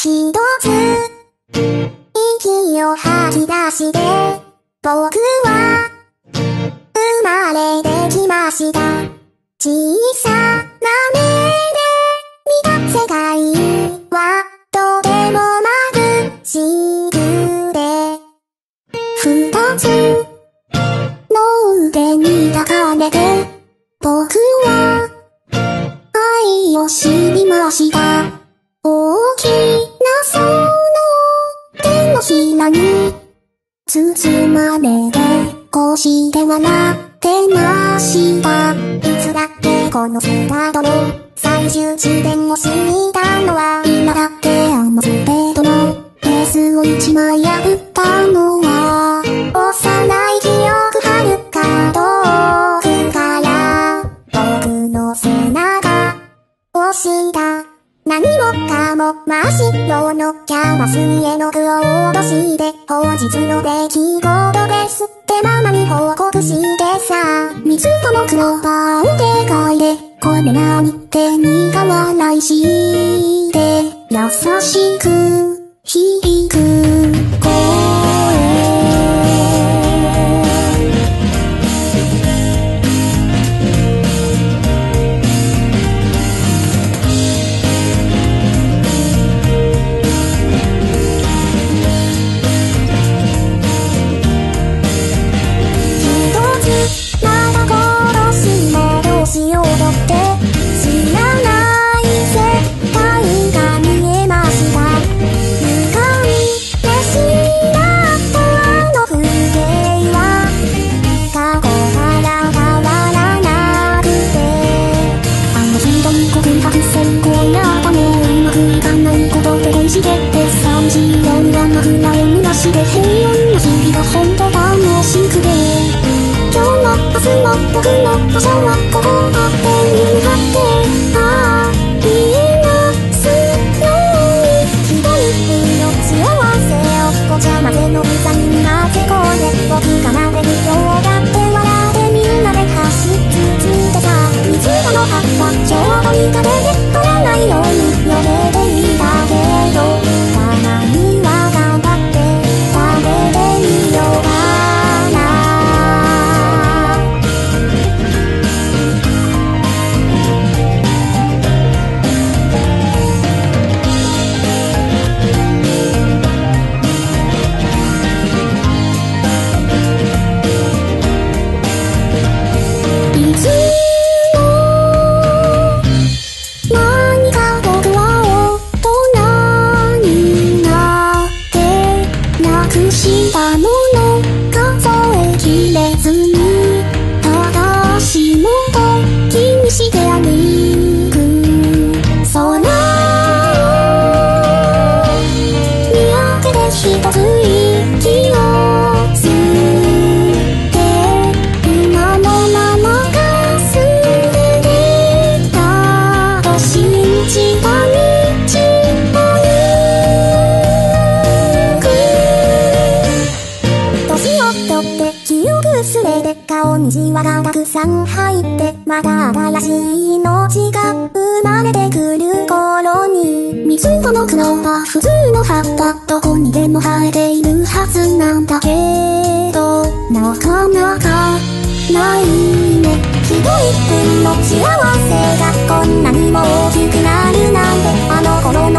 一つ息を吐き出して僕は生まれてきました。小さな目で見た世界はとても眩しくて、二つの腕に抱かれて僕は愛を知りました。大きなその手のひらに包まれてこうして笑ってました。いつだってこのスタートの最終地点を過ぎたのは今だってあのスペードのペースを一枚破ったのは幼い記憶はるか遠くから僕の背中を押した。何もかも真っ白のキャンバスに絵の具を落として本日の出来事ですってままに報告してさ、水とのクローバーをでかいでこれ何って苦笑いして優しく響く声。僕の場所はここだって見張ってああ言いますようにひどい命合わせをごちゃ混ぜの具材に混ぜ込んで僕がなれるようだって笑ってみんなで走り続けた。水がの葉っぱちょうどいい風で取らないようによれていたけどたまには頑張って食べてみようか。顔にじわがたくさん入ってまた新しい命が生まれてくる頃に水とのクローバー普通の葉っぱどこにでも生えているはずなんだけどなかなかないね。ひどい運の幸せがこんなにも大きくなるなんてあの頃